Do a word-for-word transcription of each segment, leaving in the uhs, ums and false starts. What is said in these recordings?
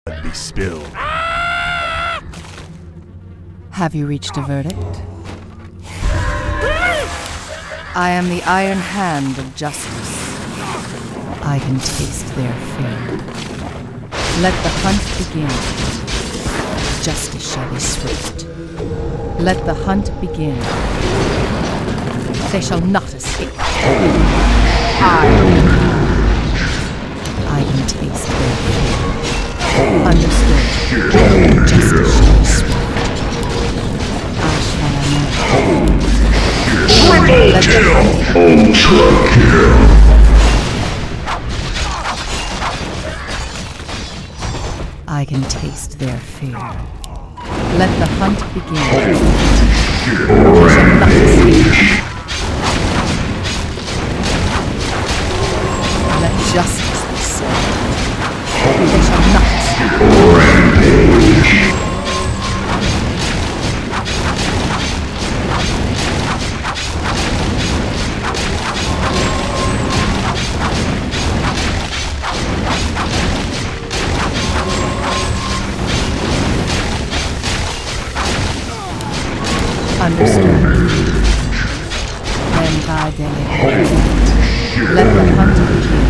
Be spilled. Have you reached a verdict? I am the iron hand of justice. I can taste their fear. Let the hunt begin. Justice shall be swift. Let the hunt begin. They shall not escape. I, I can taste their fear. Understood. Justice shall be swift. I shall not. Triple kill! Ultra kill! I can taste their fear. Let the hunt begin. They shall not escape. Let justice be served. They shall not escape. Rampage! Understood. Then by day, let the hunt begin.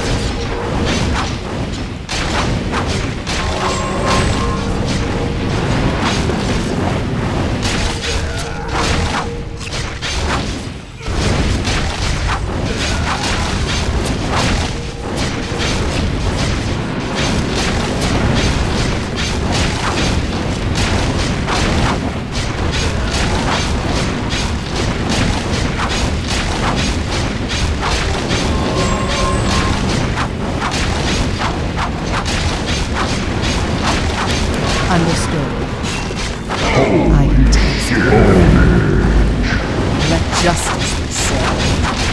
Understood. I can taste it. Let justice be served.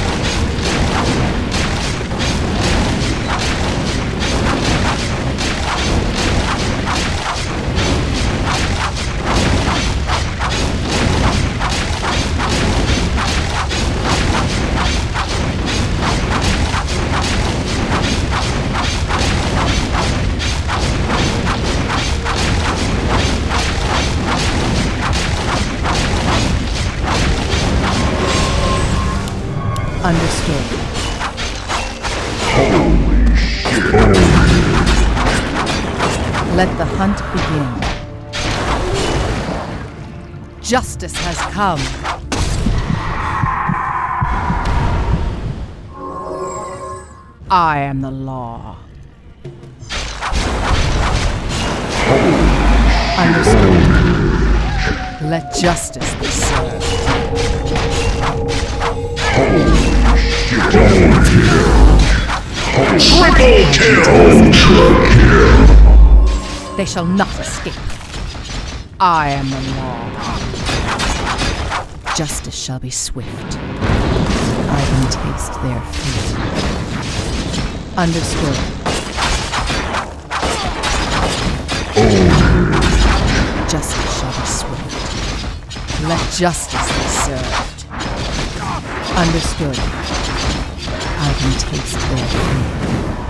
Understood. Holy shit! Let the hunt begin. Justice has come. I am the law. Understood. Let justice be served. Double kill! Triple kill! Ultra kill! They shall not escape. I am the law. Justice shall be swift. I can taste their fear. Understood. Justice shall be swift. Let justice be served. Understood. I can taste their fear.